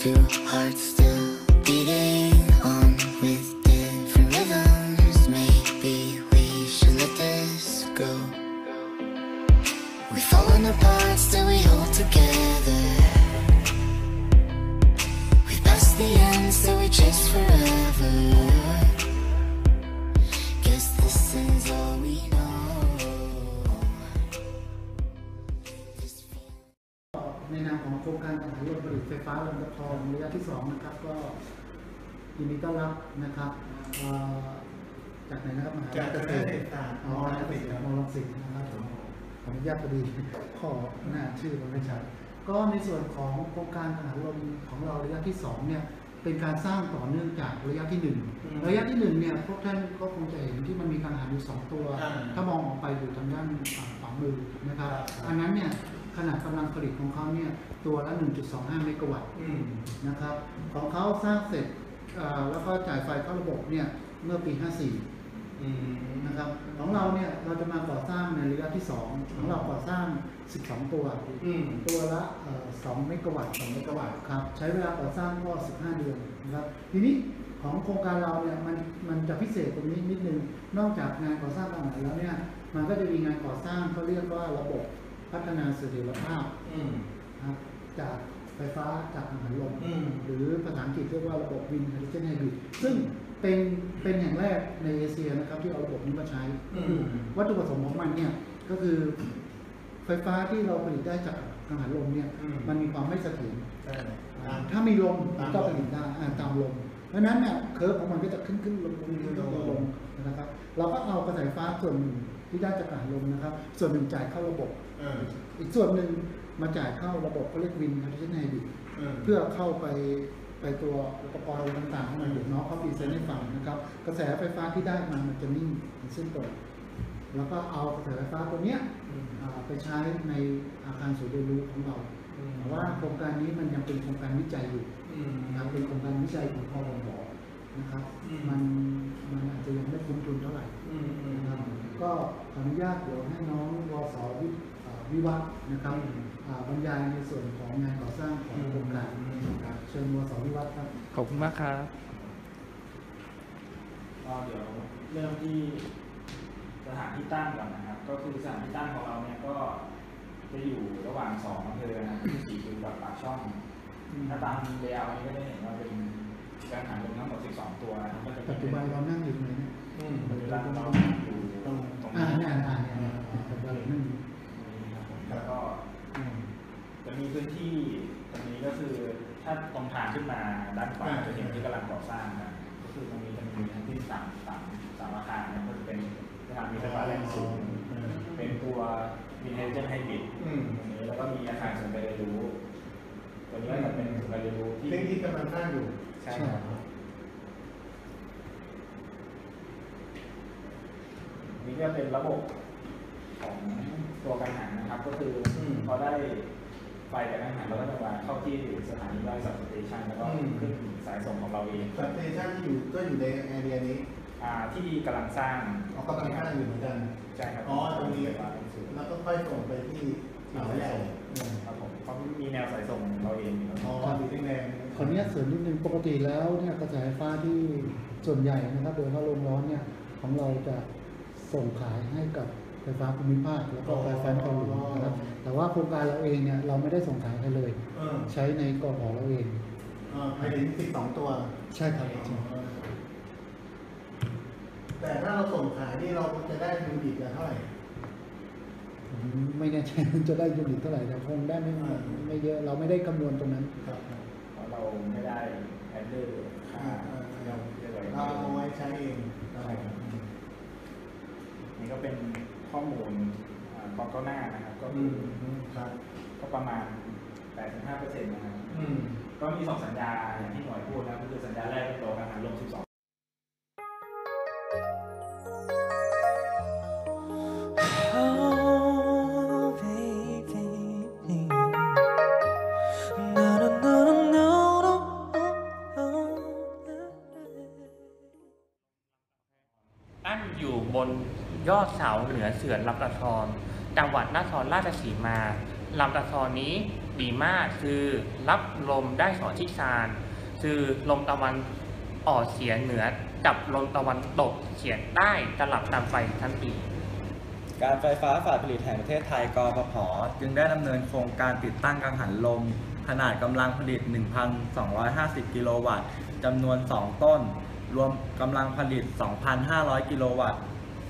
Two hearts still beating on with different rhythms. Maybe we should let this go. We've fallen apart, still we hold together. We've passed the end, still we chase forever. Guess this is all we know. ในนามของโครงการขยายโรงผลิตไฟฟ้าลำตะคองระยะที่2นะครับก็ยินดีต้อนรับนะครับจากไหนนะครับมหาวิทยาลัยเกษตรศาสตร์มรังสิตนะครับขออนุญาตพอดีข้อหน้าชื่อมันไม่ชัดก็ในส่วนของโครงการขยายโรงของเราระยะที่2เนี่ยเป็นการสร้างต่อเนื่องจากระยะที่1ระยะที่1เนี่ยพวกท่านก็คงจะเห็นที่มันมีกังหันอยู่2ตัวถ้ามองออกไปอยู่ทางด้านขวามือนะครับอันนั้นเนี่ยขนาดกำลังผลิตของเขาเนี่ยตัวละ 1.25 เมกะวัตต์นะครับของเขาสร้างเสร็จแล้วก็จ่ายไฟเข้าระบบเนี่ยเมื่อปี 54นะครับของเราเนี่ยเราจะมาก่อสร้างในระยะที่2ของเราก่อสร้าง12ตัวตัวละ2 เมกะวัตต์2 เมกะวัตต์ครับใช้เวลาก่อสร้างก็15 เดือนนะครับทีนี้ของโครงการเราเนี่ยมันจะพิเศษตรงนี้นิดนึงนอกจากงานก่อสร้างต่างๆแล้วเนี่ยมันก็จะมีงานก่อสร้างเขาเรียกว่าระบบพัฒนาเสถียรภาพจากไฟฟ้าจากกังหันลมหรือภาษาอังกฤษเรียกว่าระบบ Wind Hydrogen Hybrid ซึ่งเป็นแห่งแรกในเอเชียนะครับที่เอาระบบนี้มาใช้วัตถุประสงค์ของมันเนี่ยก็คือไฟฟ้าที่เราผลิตได้จากกังหันลมเนี่ยมันมีความไม่เสถียรถ้ามีลมก็ผลิตได้ตามลมเพราะนั้นเนี่ยเคอร์ฟของมันก็จะขึ้นลงนะครับเราก็เอากระแสไฟฟ้าส่วนหนึ่งที่ได้จากกังหันลมนะครับส่วนหนึ่งจ่ายเข้าระบบอีกส่วนหนึ่งมาจ่ายเข้าระบบเขาเรียก Wind Hydrogen Hybrid เพื่อเข้าไปตัวอุปกรณ์ต่างๆของมันเดี๋ยวน้องเขาพรีเซนต์ให้ฟังนะครับกระแสไฟฟ้าที่ได้มันจะนิ่งเป็นเส้นตรงแล้วก็เอากระแสไฟฟ้าตัวนี้ไปใช้ในอาคารศูนย์เรียนรู้ของเราแต่ว่าโครงการนี้มันยังเป็นโครงการวิจัยอยู่นะครับเป็นโครงการวิจัยของพม.นะครับมันอาจจะยังไม่คุ้มทุนเท่าไหร่นะครับก็ขออนุญาตเดี๋ยวให้น้องวส.วิวัฒน์นะครับบรรยายในส่วนของงานก่อสร้างของโครงการเชิญวส.วิวัฒน์ครับขอบคุณมากครับเดี๋ยวเริ่มที่สถานที่ตั้งก่อนนะครับก็คือสถานที่ตั้งของเราเนี่ยก็จะอยู่ระหว่าง2อำเภอนะที่สีคิวกับปากช่องถ้าตามเลเยอร์นี้ก็จะเห็นว่าเป็นการหันลมทั้งหมด12ตัวก็จะปัจจุบันเรานั่งอยู่ไหนเนี่ยปัจจุบันเราอยู่ตรงนี้แล้วก็จะมีพื้นที่ตรงนี้ก็คือถ้าตรงทางขึ้นมาด้านขวาจะเห็นที่กำลังก่อสร้างนะก็คือตรงนี้จะมีทั้งที่3อาคารนะก็จะเป็นสถานีไฟฟ้าแรงสูงเป็นตัว Wind Hydrogen Hybrid ตรงนี้แล้วก็มีอาคารศูนย์การเรียนรู้ตัวนี้ก็จะเป็นศูนย์การเรียนรู้ที่กำลังสร้างอยู่ใช่ครับนี่ก็เป็นระบบของตัวกังหันนะครับก็คือพอได้ไฟจากกังหันเราก็จะวางเข้าที่สถานีย่อยสับสเตชันแล้วก็ขึ้นสายส่งของเราเองสับสเตชันที่อยู่ก็อยู่ในแอเรียนี้ที่กำลังสร้างกำลังสร้างอยู่เหมือนกันใช่ครับตรงนี้แล้วก็ค่อยส่งไปที่เขาใหญ่ครับผมเขามีแนวสายส่งเราเองอยู่ที่แนวขออนุญาตเสริมนิดนึงปกติแล้วเนี่ยกระแสไฟฟ้าที่ส่วนใหญ่นะครับโดยเฉพาะโรงร้อนเนี่ยของเราจะส่งขายให้กับไฟฟ้าภูมิภาคแล้วก็ไฟฟ้านครหลวงนะครับแต่ว่าโครงการเราเองเนี่ยเราไม่ได้ส่งขายใครเลยใช้ในกผ.เราเองภายใน12ตัวใช่ครับแต่ถ้าเราส่งขายนี่เราจะได้ยูนิตเท่าไหร่ไม่แน่ใจจะได้ยูนิตเท่าไหร่แต่คงได้ไม่เยอะเราไม่ได้คำนวณตรงนั้นเพราะเราไม่ได้แอดเดอร์ค่าเราเอาไว้ใช้เองนี่ก็เป็นข้อมูลความก้าวหน้านะครับก็ประมาณ 85% นะครับก็มี2สัญญาอย่างที่หน่วยพูดนะก็คือสัญญาแรกเป็นตัวกังหันลม12 ตั้งอยู่บนยอดเสาเหนือเขื่อนลำตะคองจังหวัดนครราชสีมาลำตะคองนี้ดีมากคือรับลมได้2ทิศทางคือลมตะวันออกเฉียงเหนือกับลมตะวันตกเฉียงใต้สลับกันไปทั้งปีการไฟฟ้าฝ่ายผลิตแห่งประเทศไทยกฟผ.จึงได้ดำเนินโครงการติดตั้งกังหันลมขนาดกำลังผลิต 1,250 กิโลวัตต์จำนวน 2 ต้นรวมกำลังผลิต 2,500 กิโลวัตต์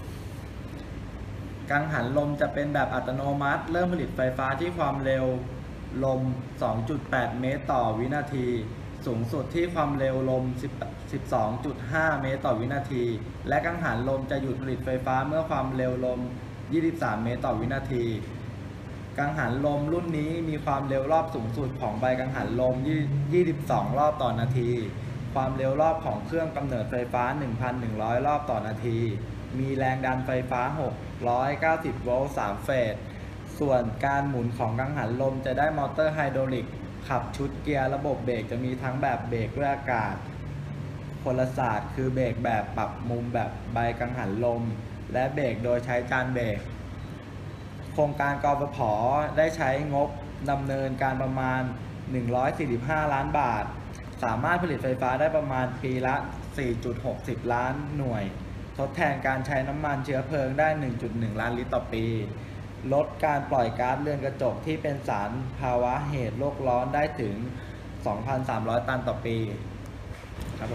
กังหันลมจะเป็นแบบอัตโนมัติเริ่มผลิตไฟฟ้าที่ความเร็วลม 2.8 เมตรต่อวินาทีสูงสุดที่ความเร็วลม 12.5 เมตรต่อวินาทีและกังหันลมจะหยุดผลิตไฟฟ้าเมื่อความเร็วลม 23 เมตรต่อวินาทีกังหันลมรุ่นนี้มีความเร็วรอบสูงสุดของใบกังหันลม 22 รอบต่อนาทีความเร็วรอบของเครื่องกำเนิดไฟฟ้า 1,100 รอบต่อนาทีมีแรงดันไฟฟ้า 690 โวลต์ 3 เฟสส่วนการหมุนของกังหันลมจะได้มอเตอร์ไฮดรอลิกขับชุดเกียร์ระบบเบรกจะมีทั้งแบบเบรกด้วยอากาศพลศาสตร์คือเบรกแบบปรับมุมแบบใบกังหันลมและเบรกโดยใช้จานเบรกโครงการกฟผ.ได้ใช้งบดำเนินการประมาณ145 ล้านบาทสามารถผลิตไฟฟ้าได้ประมาณปีละ 4.60 ล้านหน่วยทดแทนการใช้น้ำมันเชื้อเพลิงได้ 1.1 ล้านลิตรต่อปีลดการปล่อยก๊าซเรือนกระจกที่เป็นสารภาวะเหตุโลกร้อนได้ถึง 2,300 ตันต่อปีครับผม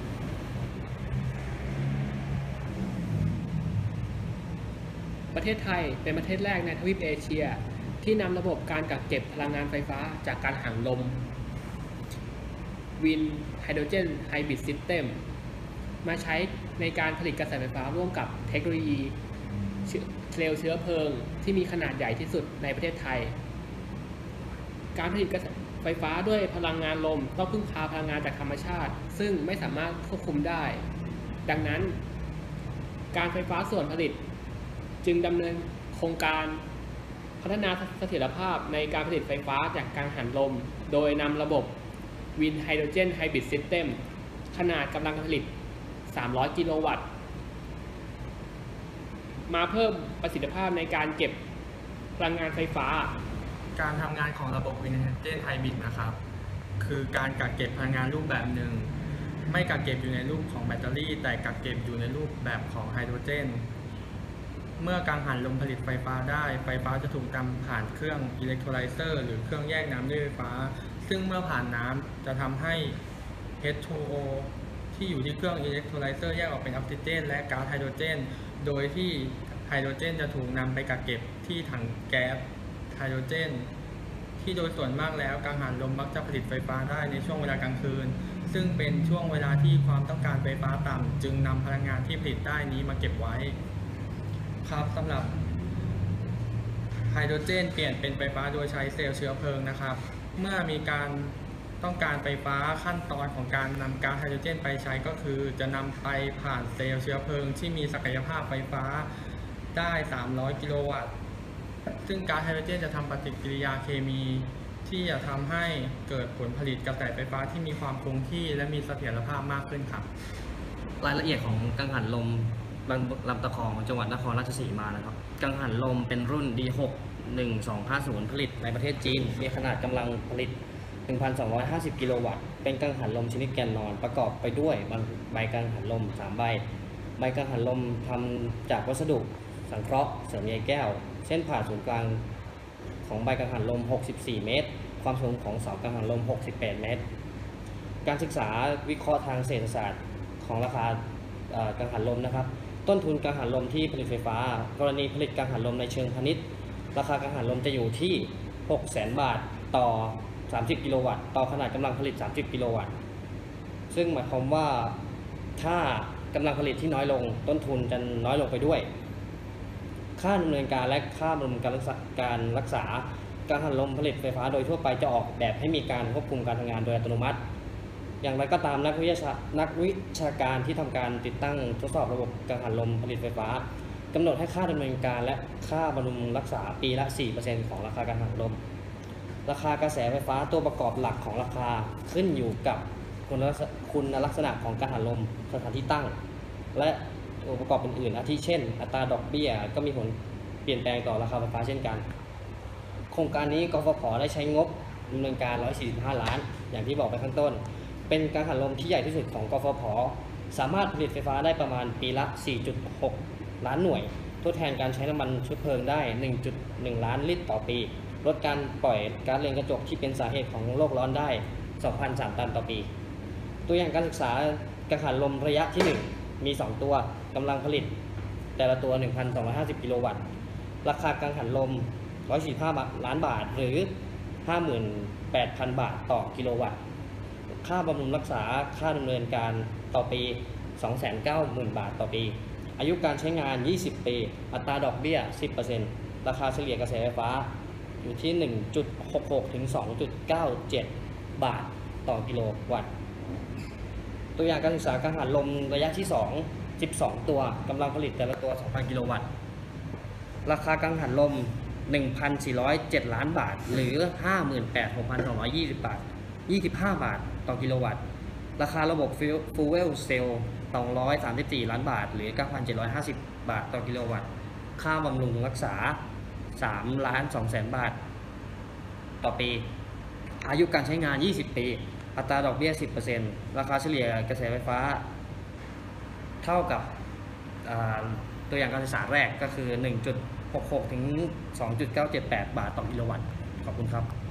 ประเทศไทยเป็นประเทศแรกในทวีปเอเชียที่นำระบบการกักเก็บพลังงานไฟฟ้าจากการหันลม Wind Hydrogen Hybrid System มาใช้ในการผลิตกระแสไฟฟ้าร่วมกับเทคโนโลยีเซลล์เชื้อเพลิงที่มีขนาดใหญ่ที่สุดในประเทศไทยการผลิตกระแสไฟฟ้าด้วยพลังงานลมต้องพึ่งพาพลังงานจากธรรมชาติซึ่งไม่สามารถควบคุมได้ดังนั้นการไฟฟ้าส่วนผลิตจึงดำเนินโครงการพัฒนาเสถียรภาพในการผลิตไฟฟ้าจากกังหันลมโดยนำระบบ Wind Hydrogen Hybrid System ขนาดกำลังการผลิต 300 กิโลวัตต์มาเพิ่มประสิทธิภาพในการเก็บพลังงานไฟฟ้าการทำงานของระบบ Wind Hydrogen Hybrid นะครับคือการกักเก็บพลังงานรูปแบบหนึ่งไม่กักเก็บอยู่ในรูปของแบตเตอรี่แต่กักเก็บอยู่ในรูปแบบของไฮโดรเจนเมื่อกังหันลมผลิตไฟฟ้าได้ไฟฟ้าจะถูกนำผ่านเครื่องอิเล็กโทรไลเซอร์หรือเครื่องแยกน้ำด้วยไฟฟ้าซึ่งเมื่อผ่านน้ำจะทำให้ H2O ที่อยู่ที่เครื่องอิเล็กโทรไลเซอร์แยกออกเป็นออกซิเจนและก๊าซไฮโดรเจนโดยที่ไฮโดรเจนจะถูกนำไปกักเก็บที่ถังแก๊สไฮโดรเจนที่โดยส่วนมากแล้วกังหันลมมักจะผลิตไฟฟ้าได้ในช่วงเวลากลางคืนซึ่งเป็นช่วงเวลาที่ความต้องการไฟฟ้าต่ำจึงนำพลังงานที่ผลิตได้นี้มาเก็บไว้ครับสำหรับไฮโดรเจนเปลี่ยนเป็นไฟฟ้าโดยใช้เซลล์เชื้อเพลิงนะครับเมื่อมีการต้องการไฟฟ้าขั้นตอนของการนำก๊าซไฮโดรเจนไปใช้ก็คือจะนำไปผ่านเซลล์เชื้อเพลิงที่มีศักยภาพไฟฟ้าได้ 300 กิโลวัตต์ซึ่งก๊าซไฮโดรเจนจะทำปฏิกิริยาเคมีที่จะทำให้เกิดผลผลิตกระแสไฟฟ้าที่มีความคงที่และมีเสถียรภาพมากขึ้นครับรายละเอียดของกังหันลมลำตะคองของจังหวัดนครราชสีมานะครับกังหันลมเป็นรุ่น D6 1250ผลิตในประเทศจีนมีขนาดกำลังผลิต 1,250 กิโลวัตต์เป็นกังหันลมชนิดแกนนอนประกอบไปด้วยใบกังหันลม3ใบใบกังหันลมทำจากวัสดุสังเคราะห์เสริมใยแก้วเส้นผ่าศูนย์กลางของใบกังหันลม64เมตรความสูงของเสากังหันลม68เมตรการศึกษาวิเคราะห์ทางเศรษฐศาสตร์ของราคากังหันลมนะครับต้นทุนกังหันลมที่ผลิตไฟฟ้ากรณีผลิตกังหันลมในเชิงพาณิชย์ราคากังหันลมจะอยู่ที่ 600,000 บาทต่อ30 กิโลวัตต์ต่อขนาดกำลังผลิต30 กิโลวัตต์ซึ่งหมายความว่าถ้ากำลังผลิตที่น้อยลงต้นทุนจะน้อยลงไปด้วยค่าดำเนินการและค่าบำรุงการรักษากังหันลมผลิตไฟฟ้าโดยทั่วไปจะออกแบบให้มีการควบคุมการทำงานโดยอัตโนมัติอย่างไรก็ตามนักวิชาการที่ทำการติดตั้งทดสอบระบบกังหันลมผลิตไฟฟ้ากำหนดให้ค่าดำเนินการและค่าบำรุงรักษาปีละ 4% ของราคากังหันลมราคากระแสไฟฟ้าตัวประกอบหลักของราคาขึ้นอยู่กับคุณลักษณะของกังหันลมสถานที่ตั้งและองค์ประกอบอื่นๆอาทิเช่นอัตราดอกเบี้ยก็มีผลเปลี่ยนแปลงต่อราคาไฟฟ้าเช่นกันโครงการนี้กฟผ.ได้ใช้งบดำเนินการ 145 ล้าน อย่างที่บอกไปข้างต้น เป็นกังหันลมที่ใหญ่ที่สุดของกฟผ.สามารถผลิตไฟฟ้าได้ประมาณปีละ 4.6 ล้านหน่วย ทดแทนการใช้น้ำมันเชื้อเพลิงได้ 1.1 ล้านลิตรต่อปี ลดการปล่อยก๊าซเรือนกระจกที่เป็นสาเหตุของโลกร้อนได้ 2,003 ตันต่อปี ตัวอย่างการศึกษากังหันลมระยะที่ 1 มี 2 ตัวกำลังผลิตแต่ละตัว 1,250 กิโลวัตต์ ราคากังหันลม 145 ล้านบาทหรือ 58,000 บาทต่อกิโลวัตต์ ค่าบำรุงรักษาค่าดำเนินการต่อปี 290,000 บาทต่อปี อายุการใช้งาน 20 ปี อัตราดอกเบี้ย 10% ราคาเฉลี่ยกระแสไฟฟ้าอยู่ที่ 1.66 ถึง 2.97 บาทต่อกิโลวัตต์ ตัวอย่างการศึกษากังหันลมระยะที่ 2 12 ตัวกำลังผลิตแต่ละตัว 2,000 กิโลวัตต์ ราคากังหันลม 1,407 ล้านบาทหรือ 56,220 บาท 25 บาทต่อกิโลวัตต์ ราคาระบบฟูเวลเซลล์234 ล้านบาทหรือ 9,750 บาทต่อกิโลวัตต์ ค่าบำรุงรักษา 3,200,000 บาทต่อปี อายุการใช้งาน 20 ปี อัตราดอกเบี้ย 10% ราคาเฉลี่ยกระแสไฟฟ้าเท่ากับตัวอย่างการศึกษาแรกก็คือ 1.66 ถึง 2.978 บาทต่อกิโลวัตต์ ขอบคุณครับ